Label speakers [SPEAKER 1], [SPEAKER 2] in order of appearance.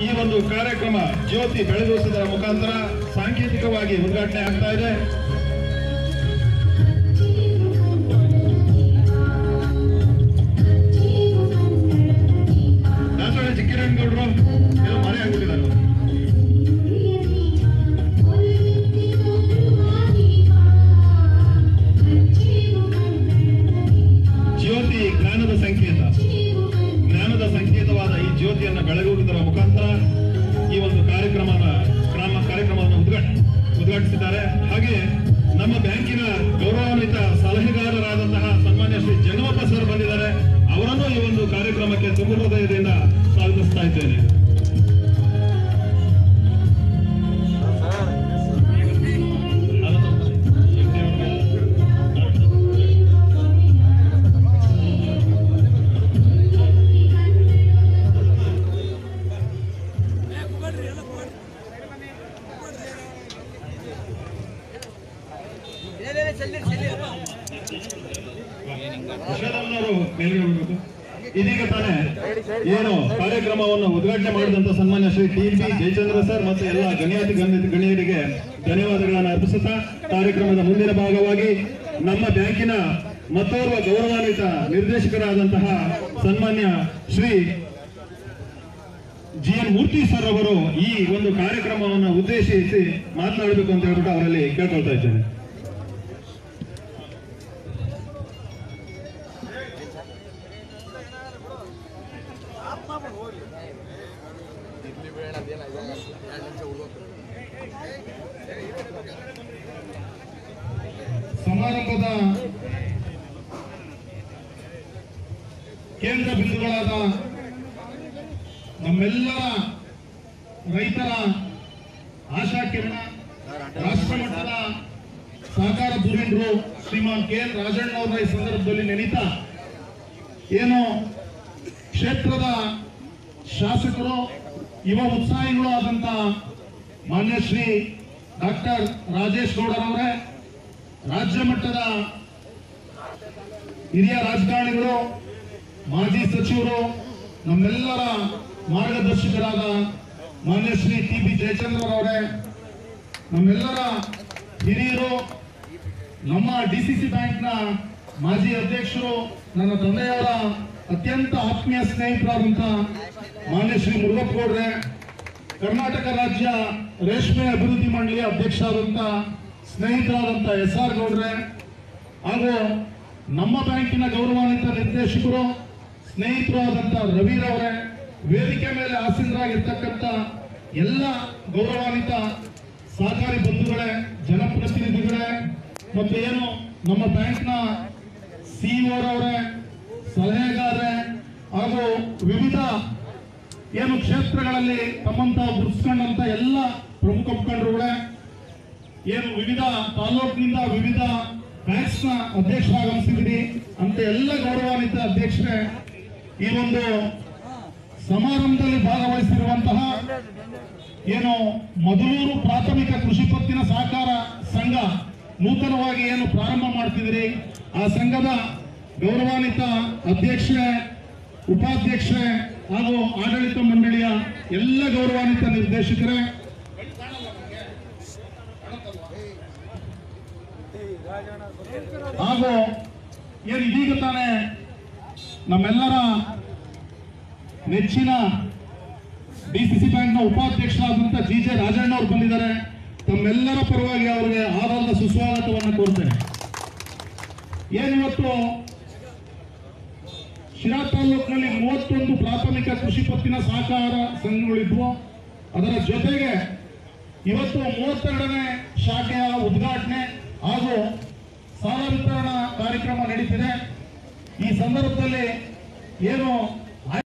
[SPEAKER 1] ಈ ಒಂದು ಕಾರ್ಯಕ್ರಮ ಜ್ಯೋತಿ ಬೆಳಗಿಸುವುದರ ಮುಖಾಂತರ ಸಾಂಕೇತಿಕವಾಗಿ ಉದ್ಘಾಟನೆ ಆಗ್ತಾ ಇದೆ. ಚಿಕ್ಕಿರಂಗೌಡರು ಎಲ್ಲ ಮರೆ ಆಗ್ಬಿಟ್ಟಿದ್ದಾರೆ. ಜ್ಯೋತಿ ಜ್ಞಾನದ ಸಂಕೇತ, ಜ್ಞಾನದ ಸಂಕೇತವಾದ ಈ ಜ್ಯೋತಿಯನ್ನು ಬೆಳಗುವುದರ ಮುಖಾಂತರ ಈ ಒಂದು ಕಾರ್ಯಕ್ರಮವನ್ನು ಉದ್ಘಾಟಿಸಿದ್ದಾರೆ. ಹಾಗೆ ನಮ್ಮ ಬ್ಯಾಂಕಿನ ಗೌರವಾನ್ವಿತ ಸಲಹೆಗಾರರಾದಂತಹ ಸನ್ಮಾನ್ಯ ಶ್ರೀ ಜಗಮಪ್ಪ ಸರ್ ಬಂದಿದ್ದಾರೆ. ಅವರನ್ನು ಈ ಒಂದು ಕಾರ್ಯಕ್ರಮಕ್ಕೆ ತುಂಬ ಹೃದಯದಿಂದ ಸ್ವಾಗತಿಸ್ತಾ ಇದ್ದೇನೆ. ಇದೀಗ ತಾನೇ ಏನು ಕಾರ್ಯಕ್ರಮವನ್ನು ಉದ್ಘಾಟನೆ ಮಾಡಿದಂತ ಸನ್ಮಾನ್ಯ ಶ್ರೀ ಟಿ.ಬಿ. ಜಯಚಂದ್ರ ಸರ್ ಮತ್ತು ಎಲ್ಲ ಗಣ್ಯರಿಗೆ ಧನ್ಯವಾದಗಳನ್ನು ಅರ್ಪಿಸುತ್ತಾ ಕಾರ್ಯಕ್ರಮದ ಮುಂದಿನ ಭಾಗವಾಗಿ ನಮ್ಮ ಬ್ಯಾಂಕಿನ ಮತ್ತೋರ್ವ ಗೌರವಾನ್ವಿತ ನಿರ್ದೇಶಕರಾದಂತಹ ಸನ್ಮಾನ್ಯ ಶ್ರೀ ಜಿ.ಎನ್. ಮೂರ್ತಿ ಸರ್ ಅವರು ಈ ಒಂದು ಕಾರ್ಯಕ್ರಮವನ್ನು ಉದ್ದೇಶಿಸಿ ಮಾತನಾಡಬೇಕು ಅಂತ ಹೇಳ್ಬಿಟ್ಟು ಅವರಲ್ಲಿ ಕೇಳ್ಕೊಳ್ತಾ ಇದ್ದೇನೆ.
[SPEAKER 2] ಸಮಾರಂಭದ ಕೇಂದ್ರ ಬಿಂದುಗಳಾದ ನಮ್ಮೆಲ್ಲರ ರೈತರ ಆಶಾಕಿರಣ, ರಾಷ್ಟ್ರಮಟ್ಟದ ಸಹಕಾರ ಧುರೀಣರು ಶ್ರೀಮಾನ್ ಕೆ.ಎನ್. ರಾಜಣ್ಣವರ ಈ ಸಂದರ್ಭದಲ್ಲಿ ನೆನೀತಾ ಏನು ಕ್ಷೇತ್ರದ ಶಾಸಕರು ಯುವ ಉತ್ಸಾಹಿಗಳು ಆದಂತ ಮಾನ್ಯ ಶ್ರೀ ಡಾಕ್ಟರ್ ರಾಜೇಶ್ ಗೌಡರವರೇ, ರಾಜ್ಯ ಮಟ್ಟದ ಹಿರಿಯ ರಾಜಕಾರಣಿಗಳು, ಮಾಜಿ ಸಚಿವರು, ನಮ್ಮೆಲ್ಲರ ಮಾರ್ಗದರ್ಶಕರಾದ ಮಾನ್ಯ ಶ್ರೀ ಟಿ.ಬಿ. ಜಯಚಂದ್ರರವರೇ, ನಮ್ಮೆಲ್ಲರ ಹಿರಿಯರು, ನಮ್ಮ ಡಿಸಿಸಿ ಬ್ಯಾಂಕ್ನ ಮಾಜಿ ಅಧ್ಯಕ್ಷರು, ನನ್ನ ತಂದೆಯವರ ಅತ್ಯಂತ ಆತ್ಮೀಯ ಸ್ನೇಹಿತರಾದಂಥ ಮಾನ್ಯ ಶ್ರೀ ಮುರುಗಪ್ಪ ಗೌಡ್ರೆ, ಕರ್ನಾಟಕ ರಾಜ್ಯ ರೇಷ್ಮೆ ಅಭಿವೃದ್ಧಿ ಮಂಡಳಿಯ ಅಧ್ಯಕ್ಷರಾದಂಥ ಸ್ನೇಹಿತರಾದಂಥ ಎಸ್.ಆರ್. ಗೌಡ್ರೆ, ಹಾಗೂ ನಮ್ಮ ಬ್ಯಾಂಕಿನ ಗೌರವಾನ್ವಿತ ನಿರ್ದೇಶಕರು ಸ್ನೇಹಿತರಾದಂಥ ರವಿರವರೇ, ವೇದಿಕೆ ಮೇಲೆ ಆಸೀನರಾಗಿರ್ತಕ್ಕಂಥ ಎಲ್ಲ ಗೌರವಾನ್ವಿತ ಸಹಕಾರಿ ಬಂಧುಗಳೇ, ಜನಪ್ರತಿನಿಧಿಗಳೇ, ಮತ್ತು ಏನು ನಮ್ಮ ಬ್ಯಾಂಕ್ನ ಸಿಇಒರವರೇ, ಸಲಹೆಗಾರರೇ, ಹಾಗೂ ವಿವಿಧ ಏನು ಕ್ಷೇತ್ರಗಳಲ್ಲಿ ತಮ್ಮಂತ ಗುರುತಿಸ್ಕೊಂಡಂತ ಎಲ್ಲ ಪ್ರಮುಖ ಮುಖಂಡರುಗಳೇ, ಏನು ವಿವಿಧ ತಾಲೂಕಿನಿಂದ ವಿವಿಧ ಬ್ಯಾಂಕ್ಸ್ ನ ಅಧ್ಯಕ್ಷರಾಗಮಿಸಿದಿರಿ ಅಂತ ಎಲ್ಲ ಗೌರವಾನ್ವಿತ ಅಧ್ಯಕ್ಷರೇ, ಈ ಒಂದು ಸಮಾರಂಭದಲ್ಲಿ ಭಾಗವಹಿಸಿರುವಂತಹ ಏನು ಮಧುಲೂರು ಪ್ರಾಥಮಿಕ ಕೃಷಿ ಪತ್ತಿನ ಸಹಕಾರ ಸಂಘ ನೂತನವಾಗಿ ಏನು ಪ್ರಾರಂಭ ಮಾಡ್ತಿದ್ರಿ, ಆ ಸಂಘದ ಗೌರವಾನ್ವಿತ ಅಧ್ಯಕ್ಷರೇ, ಉಪಾಧ್ಯಕ್ಷರೇ ಹಾಗೂ ಆಡಳಿತ ಮಂಡಳಿಯ ಎಲ್ಲ ಗೌರವಾನ್ವಿತ ನಿರ್ದೇಶಕರೇ, ಹಾಗೂ ಏನು ಇದೀಗ ತಾನೇ ನಮ್ಮೆಲ್ಲರ ನೆಚ್ಚಿನ ಡಿಸಿಸಿ ಬ್ಯಾಂಕ್ನ ಉಪಾಧ್ಯಕ್ಷರಾದಂಥ ಜಿ.ಜೆ. ರಾಜಣ್ಣ ಅವರು ಬಂದಿದ್ದಾರೆ. ತಮ್ಮೆಲ್ಲರ ಪರವಾಗಿ ಅವರಿಗೆ ಆಧಾರದ ಸುಸ್ವಾಗತವನ್ನು ಕೋರ್ತೇನೆ. ಏನಿವತ್ತು ಶಿರಾ ತಾಲೂಕಿನಲ್ಲಿ 31 ಪ್ರಾಥಮಿಕ ಕೃಷಿ ಪತ್ತಿನ ಸಹಕಾರ ಸಂಘಗಳಿದ್ವು. ಅದರ ಜೊತೆಗೆ ಇವತ್ತು 32ನೇ ಶಾಖೆಯ ಉದ್ಘಾಟನೆ ಹಾಗೂ ಸಾಲ ವಿತರಣಾ ಕಾರ್ಯಕ್ರಮ ನಡೀತಿದೆ. ಈ ಸಂದರ್ಭದಲ್ಲಿ ಏನು